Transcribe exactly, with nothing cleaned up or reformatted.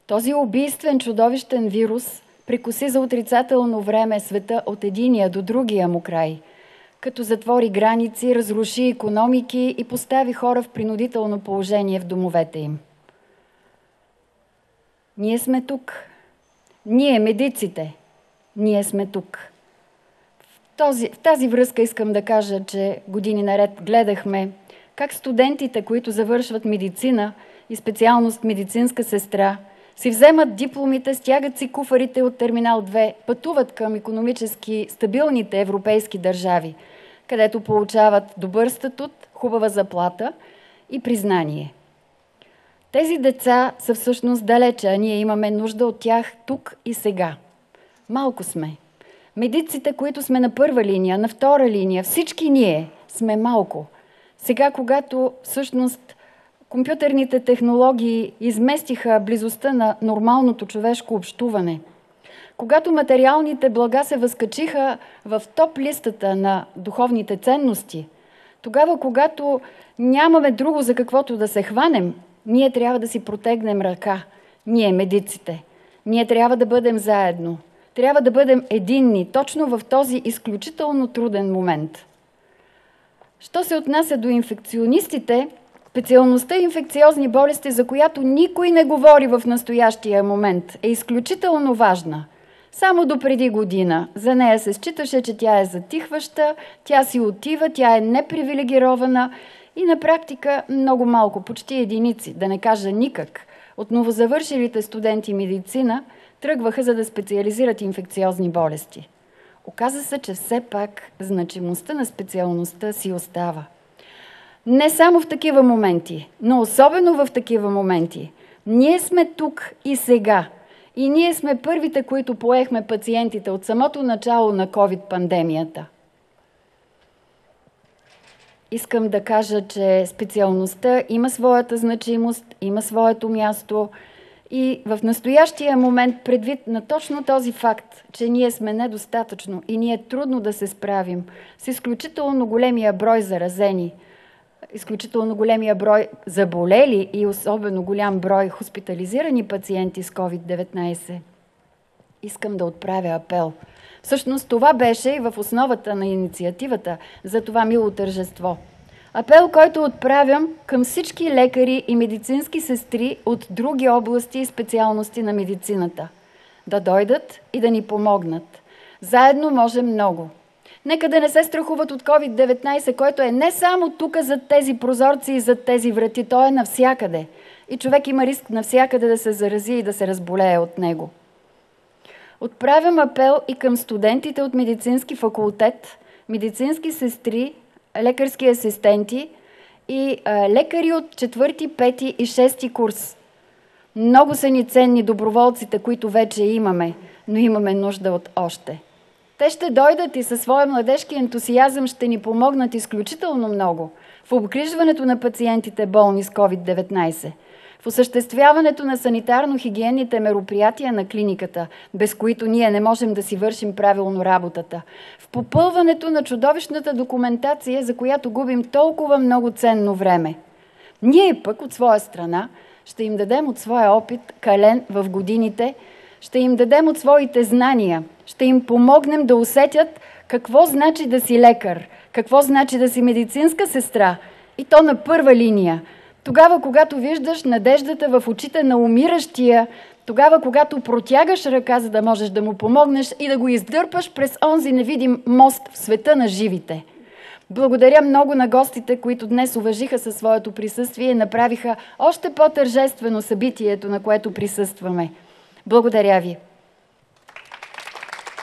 Този убийствен, чудовищен вирус прекоси за отрицателно време света от единия до другия му край, като затвори граници, разруши икономики и постави хора в принудително положение в домовете им. Ние сме тук. Ние, медиците, ние сме тук. В, този, в тази връзка искам да кажа, че години наред гледахме как студентите, които завършват медицина и специалност медицинска сестра, си вземат дипломите, стягат си куфарите от терминал две, пътуват към икономически стабилните европейски държави, където получават добър статут, хубава заплата и признание. Тези деца са всъщност далече, а ние имаме нужда от тях тук и сега. Малко сме. Медиците, които сме на първа линия, на втора линия, всички ние сме малко. Сега, когато всъщност компютърните технологии изместиха близостта на нормалното човешко общуване, когато материалните блага се възкачиха в топ листата на духовните ценности, тогава, когато нямаме друго за каквото да се хванем, ние трябва да си протегнем ръка. Ние, медиците. Ние трябва да бъдем заедно. Трябва да бъдем единни, точно в този изключително труден момент. Що се отнася до инфекционистите, специалността инфекциозни болести, за която никой не говори в настоящия момент, е изключително важна. Само до преди година за нея се считаше, че тя е затихваща, тя си отива, тя е непривилегирована и на практика много малко, почти единици, да не кажа никак, от новозавършилите студенти медицина тръгваха за да специализират инфекциозни болести. Оказа се, че все пак значимостта на специалността си остава. Не само в такива моменти, но особено в такива моменти. Ние сме тук и сега. И ние сме първите, които поехме пациентите от самото начало на ковид-пандемията. Искам да кажа, че специалността има своята значимост, има своето място и в настоящия момент, предвид на точно този факт, че ние сме недостатъчно и ни е трудно да се справим с изключително големия брой заразени, изключително големия брой заболели и особено голям брой хоспитализирани пациенти с ковид деветнайсет, искам да отправя апел. Всъщност това беше и в основата на инициативата за това мило тържество. Апел, който отправям към всички лекари и медицински сестри от други области и специалности на медицината. Да дойдат и да ни помогнат. Заедно можем много. Нека да не се страхуват от ковид деветнайсет, който е не само тук зад тези прозорци и зад тези врати, той е навсякъде. И човек има риск навсякъде да се зарази и да се разболее от него. Отправям апел и към студентите от медицински факултет, медицински сестри, лекарски асистенти и а, лекари от четвърти, пети и шести курс. Много са ни ценни доброволците, които вече имаме, но имаме нужда от още. Те ще дойдат и със своя младежки ентусиазъм ще ни помогнат изключително много в обгрижването на пациентите болни с ковид деветнайсет, в осъществяването на санитарно-хигиенните мероприятия на клиниката, без които ние не можем да си вършим правилно работата, в попълването на чудовищната документация, за която губим толкова много ценно време. Ние пък от своя страна ще им дадем от своя опит, кален в годините, ще им дадем от своите знания, ще им помогнем да усетят какво значи да си лекар, какво значи да си медицинска сестра и то на първа линия. Тогава, когато виждаш надеждата в очите на умиращия, тогава, когато протягаш ръка, за да можеш да му помогнеш и да го издърпаш през онзи невидим мост в света на живите. Благодаря много на гостите, които днес уважиха със своето присъствие и направиха още по-тържествено събитието, на което присъстваме. Благодаря ви!